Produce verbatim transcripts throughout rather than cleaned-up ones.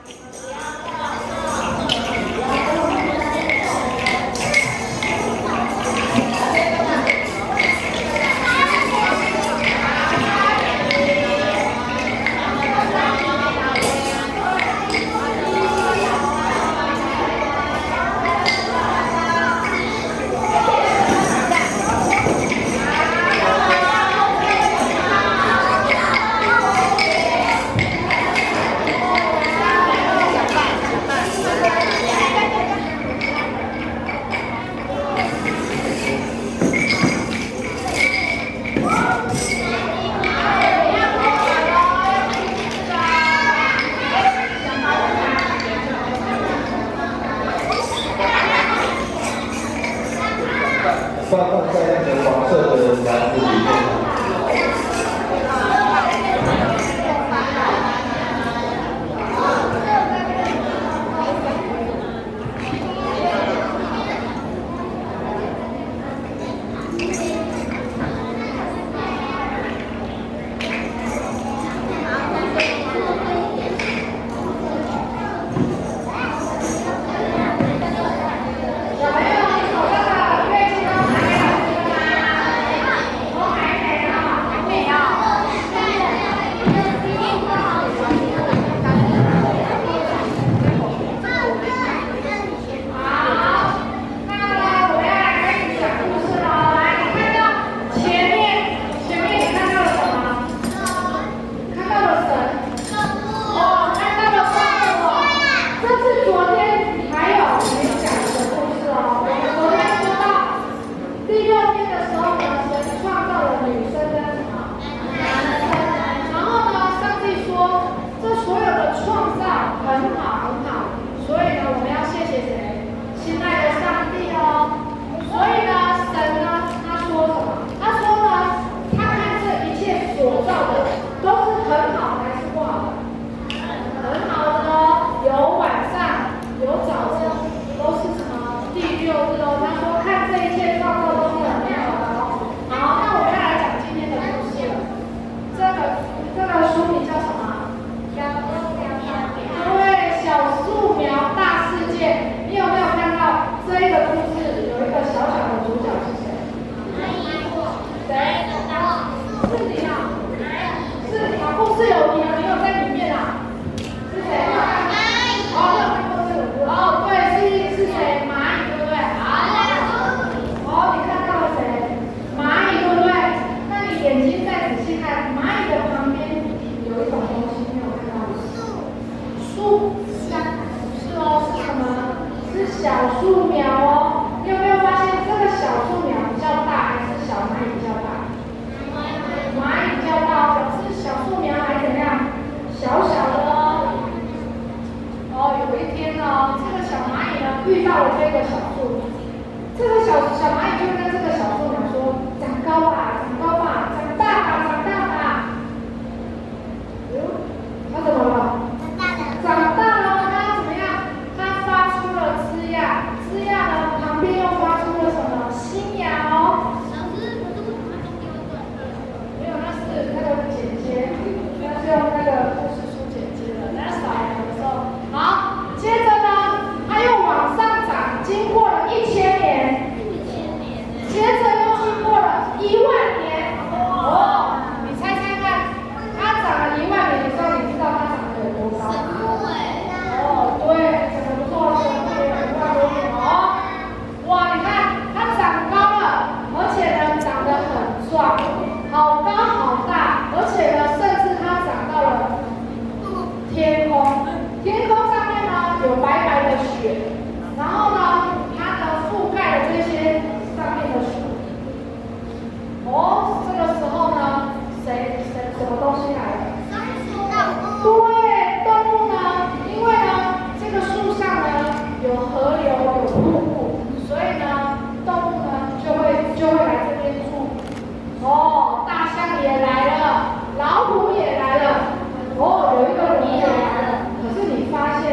放放在那个黄色的篮子里面。 小树苗哦，你有没有发现这个小树苗比较大，还是小蚂蚁比较大？蚂蚁比较大，表示小树苗还怎么样？小小的哦。哦，有一天呢，这个小蚂蚁呢遇到了这个小树苗，这个小小蚂蚁就跟这个小树苗说：“长高吧，长高吧，长大吧，长大吧。”嗯，它怎么了？长大了，它怎么样？它发出了枝桠，枝桠呢旁边又发出了什么？新芽哦。 老师，我这个马桶丢对。 没有，那是那个剪接，那是用那个故事书剪接的。那扫描的时候，好，接着呢，它又往上涨，经过了一千年， 一千年。 接着又经过了一万年。哦，你猜猜看，它长了一万年的时候，你知道它长得有多高吗？哦，对，长得不错，长得有一万多年哦。哇，你看它长高了，而且呢长得很壮，好高好大，而且呢甚至它长到了天空，天空上面呢有白白的雪，然后呢它呢覆盖了这些上面的水。哦，这个时候呢，谁谁什么东西来了？对，动物呢，因为呢，这个树上呢有河流，有瀑布，所以呢，动物呢就会就会来这边住。哦，大象也来了，老虎也来了，哦，有一个龙也来了。可是你发现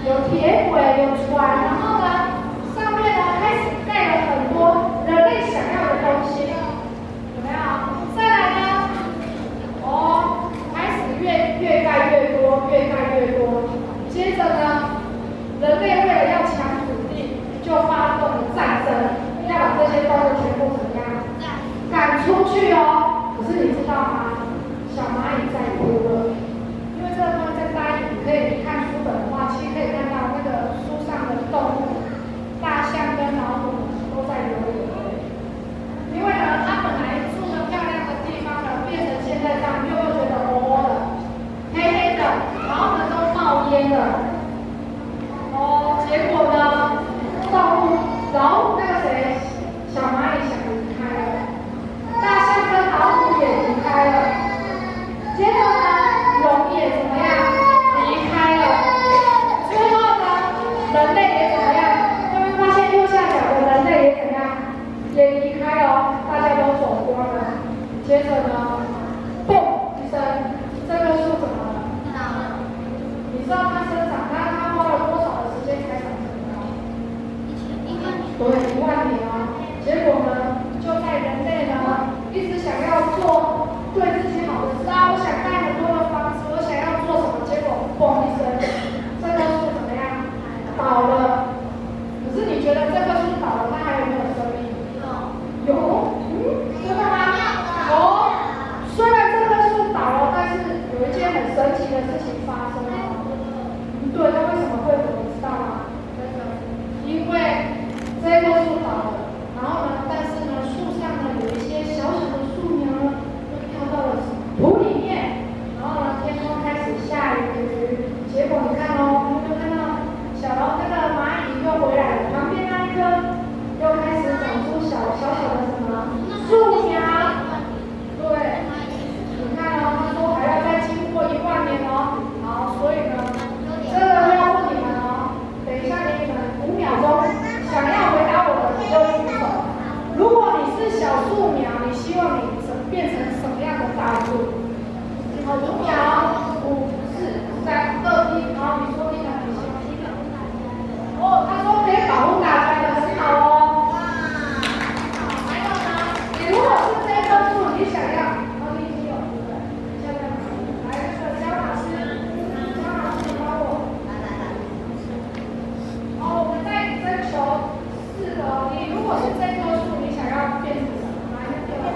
有铁轨，有船，然后呢，上面呢开始盖了很多人类想要的东西，有没有？再来呢，哦，开始越越盖越多，越盖越多。接着呢，人类为了要抢土地，就发动了战争，要把这些动物全部怎么样？赶出去哦。可是你知道吗？小蚂蚁在哭了，因为这个东西在大一，你可以看书本的话，其实可以看到那个书上的动物，大象跟老虎都在流眼泪。因为呢，它本来住的漂亮的地方呢，变成现在这样，又又觉得哦哦的、黑黑的，然后呢都冒烟了。哦，结果呢，动物，然后那个谁，小蚂蚁想离开了，大象跟老虎也离开了。接着呢，龙也怎么样离开了？最后呢，人类也怎么样？有没有发现右下角的人类也怎样？也离开了，大家都走光了。接着呢，嘣一声，这棵树怎么了？倒了。你知道它生长，它它花了多少的时间才长成的？一万年。对，一万年哦。结果呢，就在人类呢一直想要做对自己好的事啊，我想盖很多的房子，我想要做什么，结果嘣一声，这棵树怎么样？倒了。可是你觉得这棵树倒了，它还有没有生命？有。有？嗯，真的吗？有。虽然这棵树倒了，但是有一件很神奇的事情发生了。嗯，对，它为什么会倒？你知道吗？因为这棵树倒了，然后呢，但是呢，树上呢有一些小小的树苗呢，就跳到了土里面，然后呢，天空开始下雨，结果你看哦，我们就看到小龙那个蚂蚁又回来了，旁边那一棵又开始长出小小小的什么树苗，对，你看哦，他说还要再经过一万年哦，好，所以呢，这个要问你们哦，等一下给你们五秒钟，想要回答我的你就举手。如果你是小树苗，你希望你变成什么样的大树？好，五秒，五、四、三、二、一，然后你说你想你希望。哦，他说可以保护大家的，很好哦。哇，还有呢，你如果是这棵树，你想要，然后你已经有，对不对？现在来那个姜老师，姜老师帮我。来来来。好，我们再征求四个哦。你如果是这棵树，你想要变成什么？来，那个。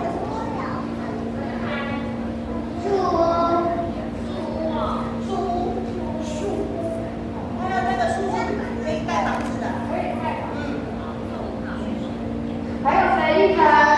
树，树，树，树。还有那个树是可以盖房子的。可以盖房子。还有谁一棵？